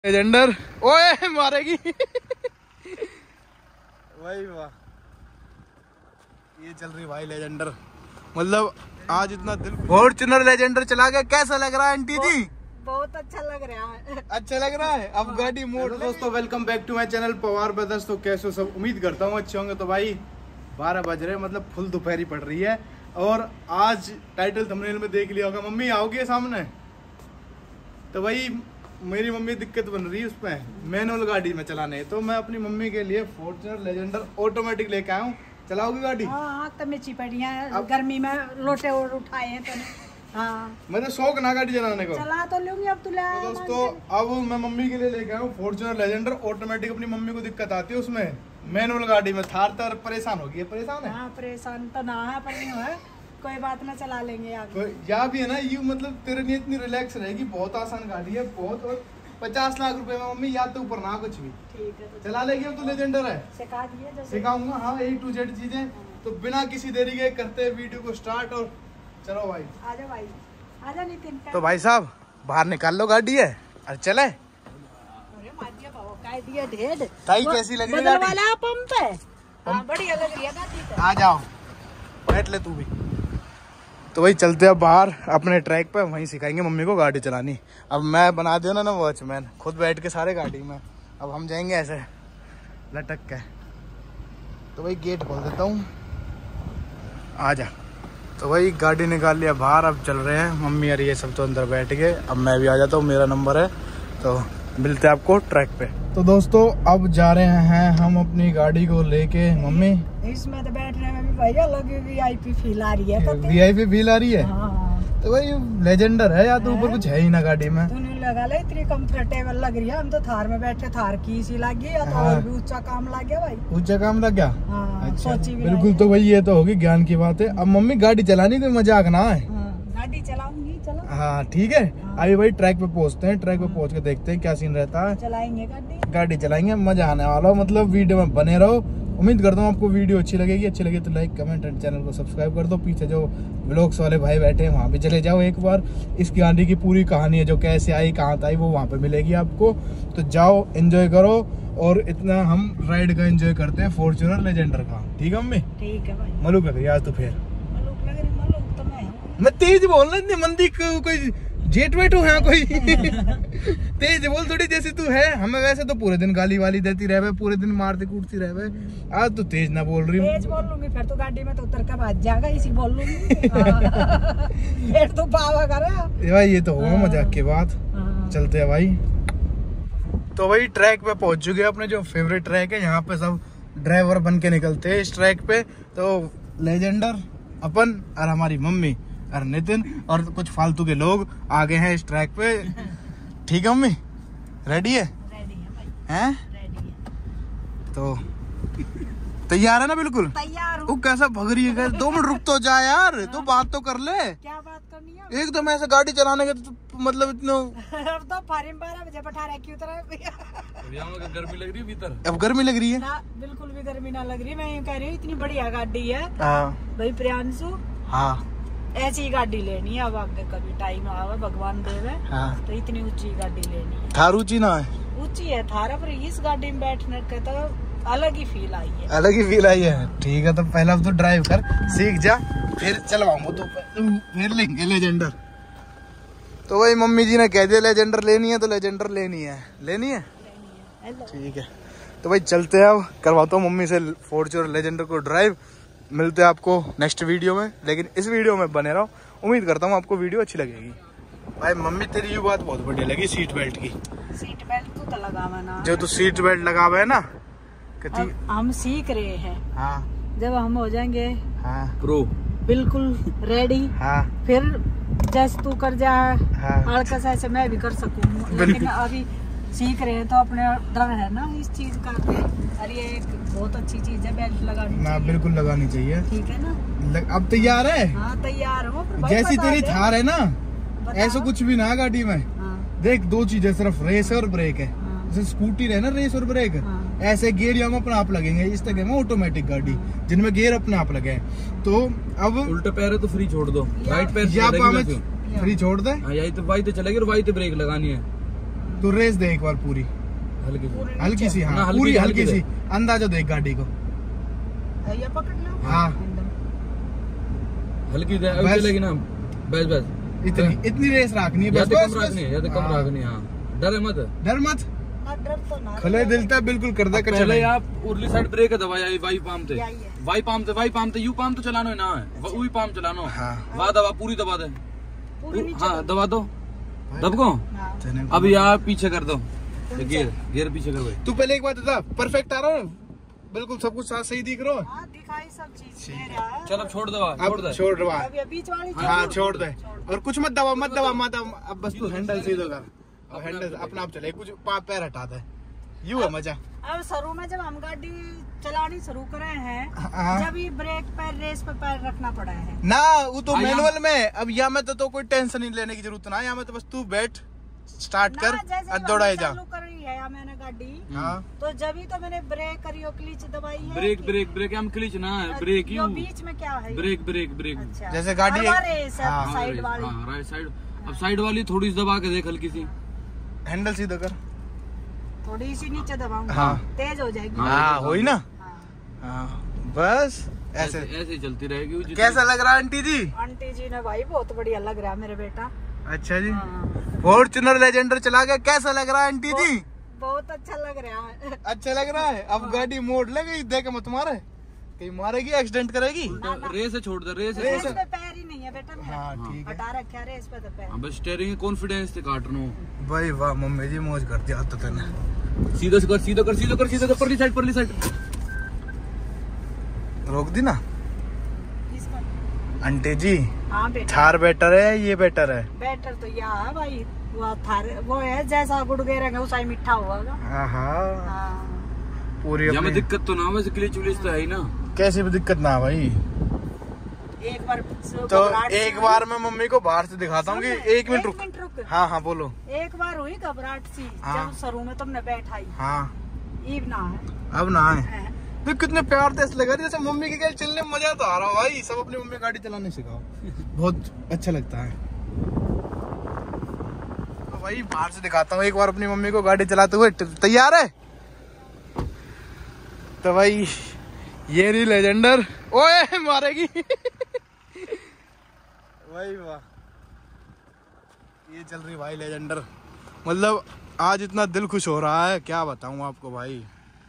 Legender ओए मारेगी भाई वाह, ये चल रही भाई लेजेंडर। मतलब आज इतना दिल फॉर्च्यूनर लेजेंडर चला गया। कैसा लग रहा है आंटी जी? बहुत अच्छा लग रहा है। अच्छा लग रहा है। अब गाड़ी मोड़। दोस्तों welcome back to my channel Pawar brothers. तो कैसे हो सब, उम्मीद करता हूँ अच्छे होंगे। तो भाई 12 बज रहे, मतलब फुल दोपहरी पड़ रही है। और आज टाइटल थंबनेल में देख लिया होगा, मम्मी आओगी सामने। तो भाई मेरी मम्मी दिक्कत बन रही है उसमें मैनुअल गाड़ी में चलाने, तो मैं अपनी मम्मी के लिए फॉर्च्यूनर लेजेंडर ऑटोमेटिक लेके आया हूँ। चलाओगी गाड़ी? हाँ तो मिर्ची पड़ी है, गर्मी में लोटे और उठाए हैं तो हाँ, मतलब शौक ना गाड़ी चलाने को। चला तो लूंगी अब। तो दोस्तों अब मैं मम्मी के लिए लेके आया हूँ फॉर्च्यूनर लेजेंडर ऑटोमेटिक। अपनी मम्मी को दिक्कत आती है उसमें मैनुअल गाड़ी में। थार तर परेशान होगी। परेशान है? हाँ परेशान तो ना है, पर नहीं है, कोई बात ना, चला लेंगे आगे। या भी है ना, यू मतलब तेरे लिए इतनी रिलैक्स रहेगी। बहुत आसान गाड़ी है बहुत। और 50 लाख रुपए में मम्मी, या तो ऊपर ना कुछ भी। ठीक है तो चला लेगी। अब तो लेजेंडर है, सिखा दिए, सिखाऊंगा। हाँ A to Z चीजें। तो बिना किसी देरी के करते हैं वीडियो को स्टार्ट। और चलो भाई, आजा भाई, आजा नितिन। तो भाई साहब बाहर निकाल लो गाड़ी है और चले। ताई कैसी लग रही है गाड़ी? पंप है, हाँ, बढ़िया लग रही है गाड़ी। आ जाओ बैठ ले तू भी। तो वही चलते हैं बाहर अपने ट्रैक पे, वहीं सिखाएंगे मम्मी को गाड़ी चलानी। अब मैं बना दिया ना वॉचमैन, खुद बैठ के सारे गाड़ी में। अब हम जाएंगे ऐसे लटक के। तो वही गेट खोल देता हूँ, आ जा। तो वही गाड़ी निकाल लिया बाहर, अब चल रहे हैं। मम्मी और ये सब तो अंदर बैठ गए, अब मैं भी आ जाता हूँ, मेरा नंबर है। तो मिलते हैं आपको ट्रैक पे। तो दोस्तों अब जा रहे हैं हम अपनी गाड़ी को लेके। मम्मी इसमें तो बैठने में भी भैया लगे VIP फील आ रही है। तो VIP फील आ रही है। हाँ। तो भाई लेजेंडर है या तो ऊपर कुछ है ही ना गाड़ी में। तूने लगा ले, इतनी कंफर्टेबल लग रही है। हम तो थार में बैठे, थार की सी लग गई, तो और भी ऊंचा काम लग गया भाई। ऊंचा काम लग गया। हाँ, अच्छा बिल्कुल। तो भाई ये तो होगी ज्ञान की बात है। अब मम्मी गाड़ी चलानी कोई मजाक ना है। गाड़ी चलाऊंगी, चलो। हाँ ठीक है। अभी भाई ट्रैक पे पहुंचते हैं। ट्रैक पे पहुंच के देखते हैं क्या सीन रहता है। चलाएंगे गाड़ी चलाएंगे, मजा आने वाला हो। मतलब वीडियो में बने रहो। उम्मीद करता हूँ आपको वीडियो अच्छी लगेगी। अच्छी लगे तो लाइक कमेंट एंड चैनल को सब्सक्राइब कर दो। पीछे जो व्लॉग्स वाले भाई बैठे हैं वहाँ पे चले जाओ एक बार। इस गाड़ी की पूरी कहानी है, जो कैसे आई कहाँ आई, वो वहाँ पे मिलेगी आपको। तो जाओ एंजॉय करो। और इतना हम राइड का एंजॉय करते हैं फॉर्च्यूनर लेजेंडर का। ठीक है मम्मी? ठीक है भाई। मलूक लग रही आज तो फिर। मैं तेज बोलना, इतनी मंदी कोई जेट वेट हो है कोई तेज बोल थोड़ी, जैसे तू है। हमें वैसे तो पूरे दिन गाली वाली देती रहे, पूरे दिन मारती कूटती रहे। आज तो तेज ना बोल रही हूँ। तेज बोल लूंगी फिर तो गाड़ी में तो उतर कर भाग जाएगा, इसी बोल लूंगी फिर तो पावा करे भाई। ये तो होगा मजाक की बात। चलते हैं भाई। तो भाई ट्रैक पे पहुंच चुके हैं, अपने जो फेवरेट ट्रैक है। यहाँ पे सब ड्राइवर बन के निकलते हैं इस ट्रैक पे। तो लेजेंडर, अपन और हमारी मम्मी और नितिन और कुछ फालतू के लोग आ गए हैं इस ट्रैक पे। ठीक है मम्मी? रेडी है? रेडी है भाई। हैं? रेडी है। तो तैयार है ना? बिल्कुल तैयार हूँ। कैसा भग रही है? 2 मिनट रुक तो जा यार, तो बात तो कर ले। क्या बात करनी है? एकदम ऐसे गाड़ी चलाने के तो, मतलब इतना अब तो 12 बजे बैठा रहे, क्यों गर्मी लग रही है भीतर? अब गर्मी लग रही है ना? बिल्कुल भी गर्मी ना लग रही। मैं ये कह रही हूँ इतनी बढ़िया गाड़ी है भाई प्रियांशु। हाँ ऐसी गाड़ी लेनी है। अब आगे कभी टाइम आवे, भगवान देवे। हाँ। तो इतनी ऊंची गाड़ी लेनी है। थार ऊंची ना है? ऊंची है थार, पर इस गाड़ी में बैठने का तो अलग ही फील आई है। अलग ही फील आई है। ठीक है तो पहले अब तो ड्राइव कर सीख जा, फिर चलवाऊंगा तो फिर लेंगे लेजेंडर। तो वही मम्मी जी ने कह दिया लेजेंडर लेनी है तो लेजेंडर लेनी है। लेनी है? ठीक है तो भाई चलते हैं। अब करवाता हूँ मम्मी से फॉर्च्यूनर लेजेंडर को ड्राइव। मिलते हैं आपको नेक्स्ट वीडियो में, लेकिन इस वीडियो में बने रहो। उम्मीद करता हूँ आपको वीडियो अच्छी लगेगी। भाई मम्मी तेरी ये बात बहुत बढ़िया लगी, सीट बेल्ट की। सीट बेल्ट तो लगावा ना, जो तू सीट बेल्ट लगावा है ना। हम सीख रहे हैं। हाँ। जब हम हो जाएंगे प्रो, बिल्कुल रेडी। हाँ। फिर जैसे तू कर जा हल्का सा, ऐसे मैं भी कर सकूँ। लेकिन अभी सीख रहे हैं तो अपने डर है ना इस चीज का। अरे ये एक बहुत अच्छी चीज है, बेल्ट लगानी ना। बिल्कुल लगानी चाहिए। ठीक है ना? अब तैयार है? हाँ तैयार हो। जैसी तेरी थार है ना, ऐसा कुछ भी ना गाड़ी में। देख 2 चीजें सिर्फ, रेस और ब्रेक है। जैसे स्कूटी रहे ना रेस और ब्रेक, ऐसे गियर यहाँ अपने आप लगेंगे। इस तरह में ऑटोमेटिक गाड़ी जिनमें गियर अपने आप लगे। तो अब उल्टे पैर है तो फ्री छोड़ दो, राइट पैर फ्री छोड़ दे। तो भाई तो चलेगी और भाई तो ब्रेक लगानी है। तू रेस दे एक बार पूरी, हल्की सी, हाँ पूरी हल्की सी, अंदाजा देख गाड़ी को। ये पकड़ लो। हाँ हल्की दे, अब चलेगी ना, बस बस इतनी रेस रखनी है, या बस तो बस कम रखनी है, या तो कम रखनी है। हाँ डर मत, डर मत, डर तो ना खले दिलता बिल्कुल कर दे। पहले आप उर्ली साइड ब्रेक दबाया, वाई पाम थे, वाई पाम थे, यू पाम तो चलानो है ना, वही पाम चलानो। हाँ वहाँ दबा, पूरी दबा दे, हाँ दबा दो, दबको। हाँ। अब यार पीछे कर दो, गियर पीछे कर भाई। तू पहले एक बात बता, परफेक्ट आ रहा है, बिल्कुल सब कुछ सही दिख रहा है। हाँ, दिखाई सब चीज दे रहा है। चल अब छोड़ दो, छोड़ अब दे, छोड़ दवा, अब ये बीच वाली हाँ छोड़ दे, और कुछ मत दबा, मत दबा, मत दबा। अब बस तू हैंडल सीधा कर, अब हैंडल अपना आप चले, कुछ पैर हटा दे, यूं है मजा। अब शुरू में जब हम गाड़ी चलानी शुरू करे हैं, हाँ। जब ये ब्रेक पर रेस पे पैर रखना पड़ा है ना, वो तो मैनुअल में। अब यहाँ में तो कोई टेंशन नहीं लेने की जरूरत ना, यहाँ में तो बस तू बैठ, स्टार्ट कर और दौड़ाए जा। चालू कर रही है या मैंने गाड़ी, हाँ तो जब ही तो मैंने ब्रेक करी और क्लिच दबाई है। ब्रेक ब्रेक ब्रेक हम क्लिच ना है, ब्रेक यो यू, बीच में क्या है? Brake brake brake. अच्छा। जैसे गाड़ी और है- रेस है, हाँ। साइड वाली। हाँ राइट साइड, अब साइड वाली थोड़ी सी दबा के देख, हल्की सी, हैंडल सीधा कर, थोड़ी सी नीचे दबाऊंगा, हाँ। तेज हो जाएगी। हाँ होई ना, हाँ। हाँ बस ऐसे। ऐसे ही चलती रहेगी। कैसा लग रहा है आंटी जी? आंटी जी ने भाई बहुत बढ़िया लग रहा है मेरे बेटा। अच्छा जी, हाँ। फॉर्च्यूनर लेजेंडर चला गया, कैसा लग रहा है आंटी जी? बहुत अच्छा लग रहा है। अच्छा लग रहा है। अब गाड़ी मोड़ ले गई, देख मत मारे, कहीं मारेगी, एक्सीडेंट करेगी। रेस है, छोड़ दे, रेस है, रेस छोड़ पे पैर ही नहीं है बेटा मेरा। हाँ ठीक है हटा रखा है रेस पे तो पैर। दे। बस स्टीयरिंग कॉन्फिडेंस से काट रहा हूँ। भाई वाह, मम्मी जी मौज कर दिया तो तूने। सीधा से कर, सीधा कर, सीधा कर, सीधा कर, परली साइड, परली साइड। रोक दी ना इस पर। आंटी जी। हाँ बेटा, थार बेटर है, ये बेटर है? बेटर तो यह है भाई, वो थार वो है जैसा गुड़ गए रहेंगे उसा ही मीठा होगा। हाँ हाँ। पूरी यहाँ में अपनी। दिक्कत तो ना, वैसे क्लिच विलिच तो है ही ना। कैसी भी दिक्कत ना भाई। एक बार तो एक बार मैं मम्मी को बाहर से दिखाता हूँ कि एक मिनट रुक। हाँ हाँ बोलो। एक बार हुई घबराहट सी, हाँ। जब शुरू में तुमने बैठाई। हाँ ईब ना है। अब ना है। तो कितने प्यार से लगा जैसे मम्मी के गाड़ी चलने में मजा तो आ रहा है भाई। सब अपनी मम्मी गाड़ी चलाने सिखाओ, बहुत अच्छा लगता है। तो भाई बाहर से दिखाता हूँ एक बार अपनी मम्मी को गाड़ी चलाते हुए। तैयार है? तो भाई ये रही लेजेंडर। ओए मारेगी। भाई वाह, ये चल रही भाई लेजेंडर। मतलब आज इतना दिल खुश हो रहा है, क्या बताऊं आपको भाई।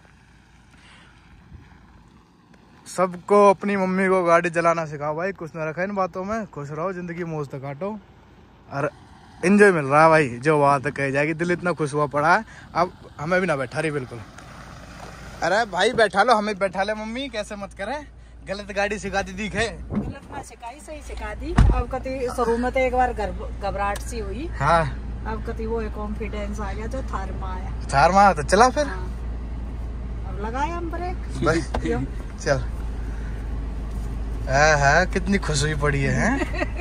सबको अपनी मम्मी को गाड़ी चलाना सिखाओ भाई, कुछ ना रखा इन बातों में। खुश रहो, जिंदगी मौज तक काटो और एंजॉय मिल रहा है भाई। जो बात कही जाएगी, दिल इतना खुश हुआ पड़ा है। अब हमें भी ना बैठा रही बिल्कुल। अरे भाई बैठा लो, हमें बैठा ले मम्मी, कैसे मत करे। गलत गाड़ी सिखा दी दिखे। गलत ना सिखाई, सही सिखा दी। अब कति शुरू में तो एक बार घबराहट सी हुई। हाँ अब कति वो कॉन्फिडेंस आ गया जो थार में आया। चार माह तो चला फिर। हाँ। अब लगाया हम ब्रेक। भाई क्यों? चल। हाँ कितनी खुश हुई पड़ी है।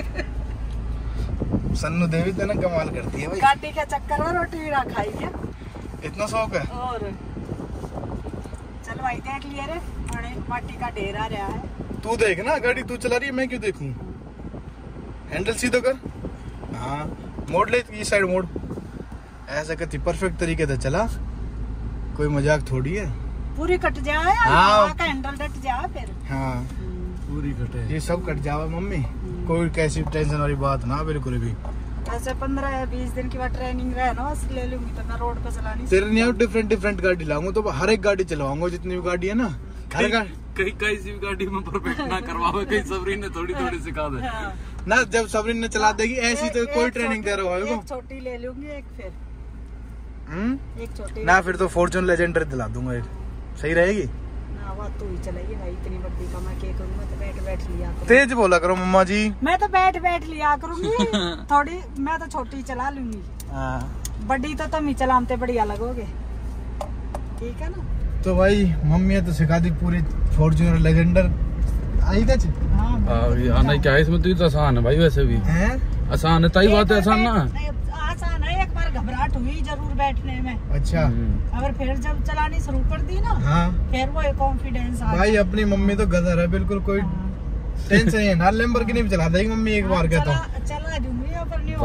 सन्नू देवी तो ना कमाल करती है भाई। गाड़ी के चक्कर में रोटी भी ना खाई है। इतना शौक है। और चल भाई देख लिए रे, बड़े माटी का ढेर आ रहा है। तू देख ना, गाड़ी तू चला रही है, मैं क्यों देखूं। हैंडल सीधा कर। हाँ मोड़ ले, ये साइड मोड़। ऐसा करती परफेक्ट तरीके से चला, कोई मजाक थोड़ी है। पूरी कट जाए। हाँ। का हैंडल डट जाए फिर। हाँ पूरी घटे। ये सब कट जावा मम्मी, कोई कैसी टेंशन वाली बात ना बिल्कुल भी। ऐसे 15-20 दिन की बार ट्रेनिंग रहे ना, बस ले लूंगी तो मैं रोड पे चलानी। तेरे नहीं डिफरेंट गाड़ी लाऊंगा तो हर एक गाड़ी चलवाऊंगा, जितनी भी गाड़ी है ना। हर गाड़ी कहीं किसी भी गाड़ी में परफेक्ट ना करवावे, कहीं सबरी ने थोड़ी थोड़ी सिखा दे। हाँ। ना, जब सबरीन ने चला देगी ऐसी तो कोई ट्रेनिंग दे रहा है। एक छोटी ले लूंगी, एक फिर एक छोटी ना, फिर तो फॉर्च्यून लेजेंडर दिला दूंगा एक, सही रहेगी ना। वो तू ही चलाइए भाई, इतनी बड़ी का मैं क्या करूंगा। तो बैठ लिया करूँ। तेज बोला करो मम्मा जी। मैं तो बैठ लिया करूंगी। थोड़ी मैं तो छोटी चला लूंगी, बड़ी तो तुम ही चलाते बढ़िया लगोगे। ठीक है ना। तो भाई मम्मी तो सिखा दी पूरी फॉर्च्यूनर लेजेंडर आई था। हाँ नहीं क्या है इसमें, तो आसान है भाई, वैसे भी हैं? आसान है, तई बात है, आसान ना। आसान है। एक बार घबराहट हुई जरूर बैठने में। अच्छा। अगर फिर जब चलानी शुरू कर दी ना, हाँ फिर वो कॉन्फिडेंस आ भाई, अपनी मम्मी तो गदर है बिल्कुल, कोई टेंशन नहीं है ना। लैम्बोर्गिनी भी चला देगी मम्मी एक बार, कहता हूँ। चला दूंगी, पर नहीं है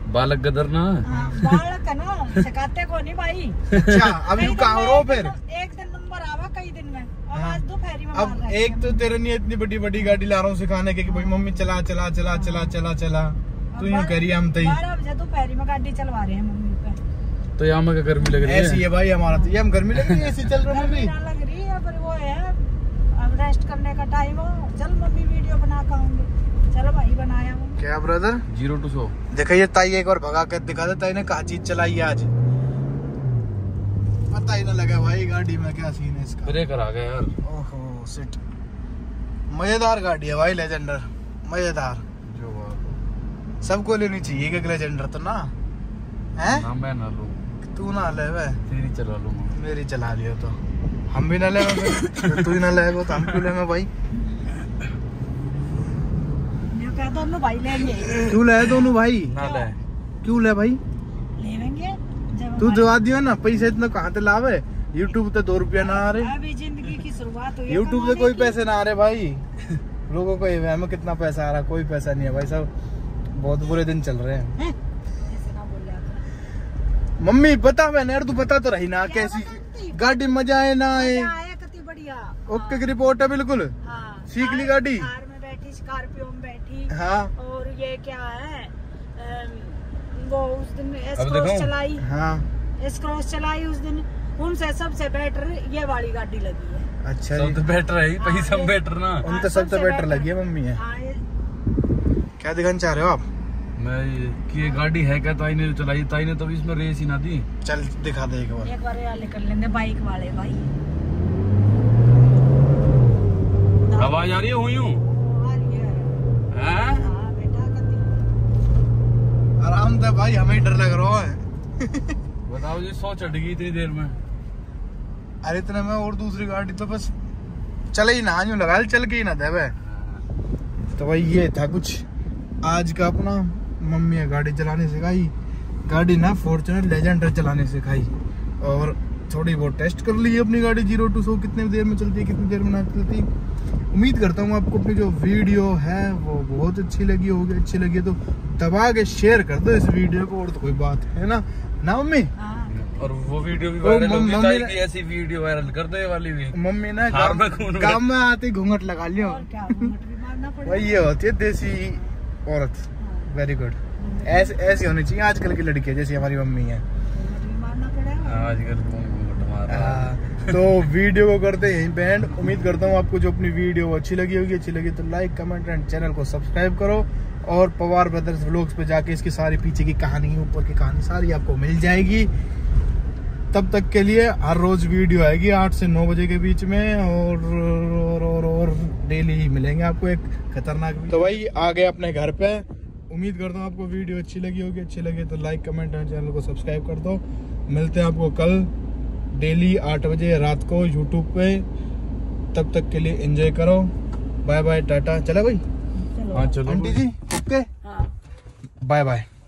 बालक गदर ना। बालक है ना, सिखाते को नहीं भाई। अच्छा अब यू कहाँ हो फिर? एक दिन नंबर आवा कई दिन में, अब आज दोपहर में अब एक तो तेरे लिए इतनी बड़ी बड़ी गाड़ी ला रहा हूँ सिखाने के कि भाई मम्मी चला चला चला चला चला चला, तू यूँ करिए हम तो 12 बजे दोपहर में गाड़ी चलवा रहे हैं मम्मी पे। तो यहाँ में गर्मी लग रही है। ऐसी है भाई हमारा तो, ये हम गर्मी लग रही है, ऐसी चल रहा है गर्मी ना लग रही है, पर वो है अब रेस्ट करने का टाइम हो। चल मम्मी वीडियो बना के आऊंगी। चलो भाई बनाया हूँ। क्या ब्रदर? 0 to 100। देखा ये ताई एक बार भगा कर दिखा दे, ताई ने कहा चीज चलाई है आज, पता ही ना लगा भाई गाड़ी में क्या सीन है इसका। ब्रेकर आ गया यार। ओहो सिट, मजेदार गाड़ी है भाई, लेजेंडर मजेदार, जो बात सबको लेनी चाहिए कि लेजेंडर तो ना है। ना मैं ना लूं, तू ना ले वे, तेरी चला लूंगा। मेरी चला लियो तो हम भी ना ले, तू ही ना लेगा तो हम क्यों लेंगे भाई? मैं कह दोनों भाई लेंगे। क्यों ले दोनों भाई? ना ले, क्यों ले भाई? लेंगे जब तू दवा दियो ना, पैसे इतना कहाँ से लावे? यूट्यूब पे 2 रुपया ना आ रहे, अभी जिंदगी की शुरुआत हुई है यूट्यूब से कमाने कोई की। पैसे ना आ रहे भाई। लोगों को ये में कितना पैसा आ रहा, कोई पैसा नहीं है भाई साहब, बहुत बुरे दिन चल रहे हैं। ऐसे ना बोल जाता। मम्मी बता मैंने यार, तू बता तो रही ना क्या कैसी बताती? गाड़ी मजा आए ना आए? मजा आया कितनी बढ़िया। ओके की रिपोर्ट है बिल्कुल। हाँ, सीख ली कार- गाड़ी? कार में बैठी, स्कॉर्पियो में बैठी। हाँ और ये क्या है, वो उस दिन एस अब क्रॉस दिखाऊं? चलाई, हाँ एस क्रॉस चलाई उस दिन, उनसे सबसे बेटर ये वाली गाड़ी लगी है। अच्छा सब जी, तो बेटर है, पैसा हाँ, बेटर ना। उन तो सबसे बेटर लगी है मम्मी है। हाँ, क्या दिखाना चाह रहे हो आप? मैं कि ये गाड़ी है क्या, ताई ने चलाई, ताई ने तो इसमें रेस ही ना दी। चल दिखा दे एक बार। एक बार यार कर लेंगे बाइक वाले भाई। आवाज आ रही है हुई हूँ आ रही है। हैं? हाँ बेटा कती। आराम से भाई, हमें ही डर लग रहा है। बताओ जी, 100 चढ़ गई इतनी देर में। अरे इतने में और दूसरी गाड़ी तो बस चले ही ना, यूं लगा चल के ही ना देवे। तो भाई ये था कुछ आज का अपना, मम्मी ने गाड़ी चलाने सिखाई, गाड़ी ना फॉर्च्यूनर लेजेंडर चलाने सिखाई, और थोड़ी बहुत टेस्ट कर ली अपनी गाड़ी 0 to 100 कितने देर में चलती है, कितनी देर में ना चलती। उम्मीद करता हूँ आपको अपनी जो वीडियो है वो बहुत अच्छी लगी होगी। अच्छी लगी तो दबा के शेयर कर दो इस वीडियो को, और तो कोई बात है ना मम्मी? हाँ, और वो वीडियो भी वायरल होगी, मम्मी ताई ने- की ऐसी वीडियो वायरल कर दो, ये वाली भी। मम्मी ने हार में खून में। गाँव में आते घूंघट लगा लियो। और क्या घूंघट भी मारना पड़ेगा। भाई ये होती है देसी औरत, वेरी गुड। ऐसी होनी चाहिए आजकल की लड़कियां जैसी हमारी मम्मी है। घूंघट भी मारना पड़ेगा। आजकल घूंघट मार रहा है। तो वीडियो को करते हैं यहीं पे एंड। उम्मीद करता हूँ आपको जो अपनी वीडियो अच्छी लगी होगी, अच्छी लगी तो लाइक कमेंट एंड चैनल को सब्सक्राइब करो, और पवार ब्रदर्स व्लॉग्स पे जाके इसकी सारी पीछे की कहानी, ऊपर की कहानी सारी आपको मिल जाएगी। तब तक के लिए हर रोज वीडियो आएगी 8 से 9 बजे के बीच में, और डेली ही मिलेंगे आपको एक खतरनाक। तो भाई आ गए अपने घर पे। उम्मीद करता हूँ आपको वीडियो अच्छी लगी होगी, अच्छी लगी तो लाइक कमेंट एंड चैनल को सब्सक्राइब कर दो। मिलते हैं आपको कल डेली 8 बजे रात को यूट्यूब पे। तब तक के लिए एंजॉय करो, बाय बाय टाटा। चला भाई? चलो। हाँ चलो आंटी जी ओके, हाँ। Bye bye.